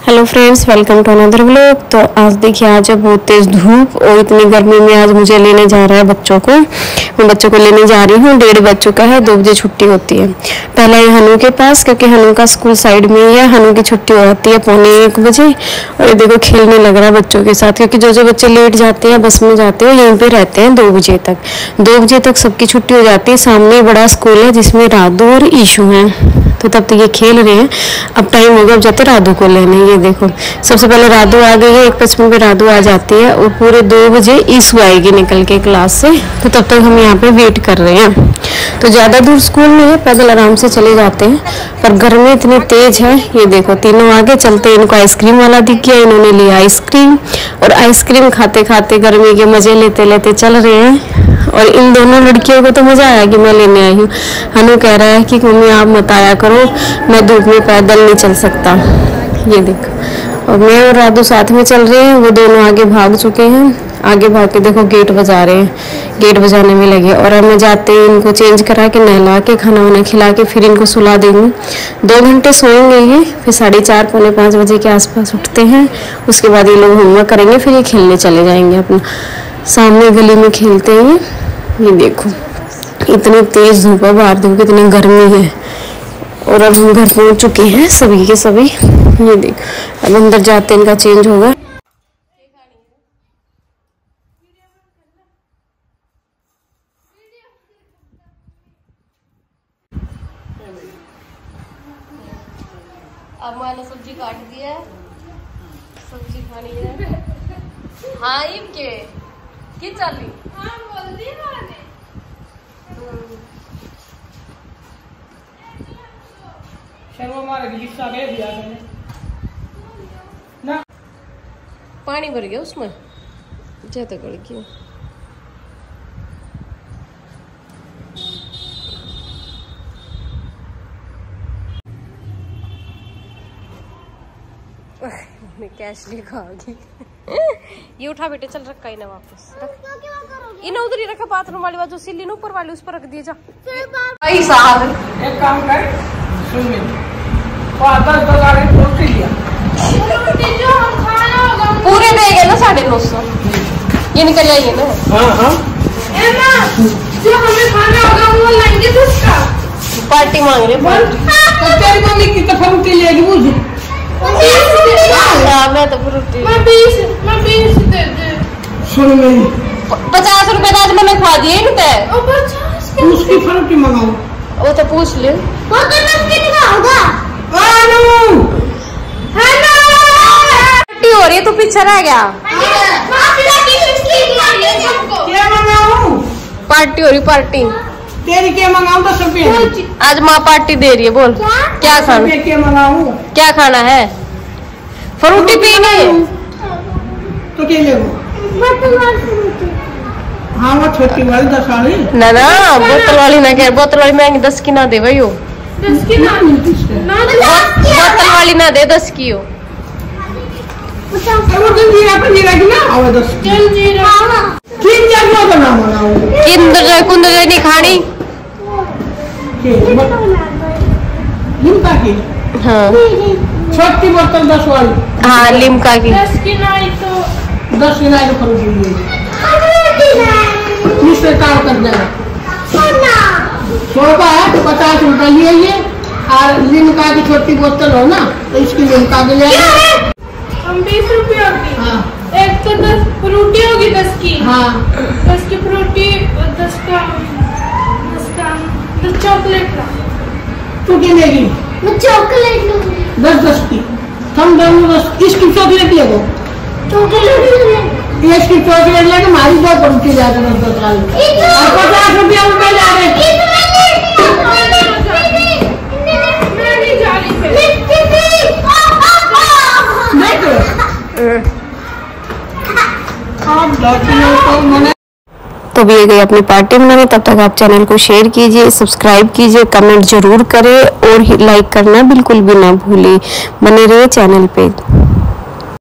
Hello friends, welcome to another vlog. तो आज देखिए, आज है बहुत तेज धूप और इतनी गर्मी में आज मुझे लेने जा रहा है बच्चों को। मैं बच्चों को लेने जा रही हूँ, 1:30 बज चुका है, 2 बजे छुट्टी होती है। पहले है हनु के पास, क्योंकि हनु का स्कूल साइड में ही है। हनु की छुट्टी हो जाती है 1:45 बजे। और ये देखो खेलने लग रहा है बच्चों के साथ, क्योंकि जो बच्चे लेट जाते हैं, बस में जाते हैं, यहीं पर रहते हैं 2 बजे तक। 2 बजे तक सबकी छुट्टी हो जाती है। सामने बड़ा स्कूल है जिसमें राधू और ईशू हैं, तो तब तक ये खेल रहे हैं। अब टाइम होगा, अब जाते राधू को लेने। ये देखो, सबसे पहले राधू आ गई है, 1:55 पे राधू आ जाती है और पूरे 2 बजे ईशू आएगी निकल के क्लास से। तो तब तक हम यहाँ पे वेट कर रहे हैं। तो ज़्यादा दूर स्कूल नहीं है, पैदल आराम से चले जाते हैं, पर गर्मी इतनी तेज है। ये देखो, तीनों आगे चलते, इनको आइसक्रीम वाला दिख गया, इन्होंने लिया आइसक्रीम और आइसक्रीम खाते खाते गर्मी के मजे लेते लेते चल रहे हैं। और इन दोनों लड़कियों को तो मज़ा आया कि मैं लेने आई हूँ। हनु कह रहा है कि मम्मी आप मत आया करो, मैं धूप में पैदल नहीं चल सकता। ये देखो, और मैं और राधू साथ में चल रहे हैं, वो दोनों आगे भाग चुके हैं। आगे भाग के देखो गेट बजा रहे हैं, गेट बजाने में लगे। और हमें जाते ही इनको चेंज करा के, नहला के, खाना वाना खिला के फिर इनको सुला देंगे। 2 घंटे सोएंगे ये, फिर 4:30 पौने 5 बजे के आसपास उठते हैं। उसके बाद ये लोग होमवर्क करेंगे, फिर ये खेलने चले जाएंगे अपना। सामने गली में खेलते हैं ये देखो, इतनी तेज धूप है बाहर, धूप इतनी गर्मी है। और अब हम घर पहुंच चुके हैं सभी के सभी। ये देख, अब अंदर जाते इनका चेंज होगा। अब मैंने सब्जी काट दी है, सब्जी खानी है। हाँ इब के चली? हाँ बोल दी मैंने। ना पानी भर गया उसमें, ज्यादा गड़ गया। कैश लिखाओगी। ये उठा बेटे, चल रखा ही ना वापस रख। इन उधर ही रखा, बाथरूम वाली बात जो सिल्ली ऊपर वाली, उस पर रख दिया जा। भाई साहब एक काम कर, सुन ले, पूरे देंगे ना 950। ये निकल जाएंगे ना। हाँ जो हमें खाना होगा वो लाएंगे तो उसका पार्टी मांग रहे। तेरी मम्मी की तो फ्रूटी लेगी मुझे। मैं तो फ्रूटी मैं 20 दे दे। सुन मेरी, 50 रुपए आज मैंने खा दिए इनते। उसकी फ्रूटी मंगाओ। वो तो पूछ ले, वो तो नमकीन दिखाऊंगा। पार्टी हो रही है, तू पीछे रह गया। क्या मंगाऊं? पार्टी हो रही, पार्टी तेरी क्या मंगाऊं? 10 रुपये। आज माँ पार्टी दे रही है, बोल क्या खाना? क्या मंगाऊं? क्या खाना है? फ्रूटी पीनी तो क्या ले? हाँ वो छोटी वाली 10 वाली ना, बोतल वाली ना कह, बोतल वाली महंगी 10 की ना दे भाई। 10 की ना, बोतल वाली ना दे, 10 की हो। किंदर नहीं खानी। लिम्का की? हाँ छोटी बोतल 10 वाली। हाँ लिम्का की। 10 की नाई तो फ्रूटी मिस्टर काम कर देगा। छोटा है तो 50 रुपए लिए ये, और लिम्का की छोटी बोतल हो ना, तो इसकी लिम्का के लिए हम 20 रुपये होगी। हाँ। एक तो 10 फ्रूटी होगी 10 की। हाँ 10 की फ्रूटी और 10 का चॉकलेट का। तू क्या लेगी? मैं चॉकलेट लूंगी। 10 की हम दोनों 10। इसकी चॉकलेट ले दो। चॉकलेट इसकी चॉकलेट लेके हमारी 2 फ्रूटी जा रहे 10 वाली, और 50 रुपया उनका जा रहे। तो भी ये गई अपनी पार्टी बनाने। तब तक आप चैनल को शेयर कीजिए, सब्सक्राइब कीजिए, कमेंट जरूर करें और लाइक करना बिल्कुल भी ना भूलिए। बने रहिए चैनल पे।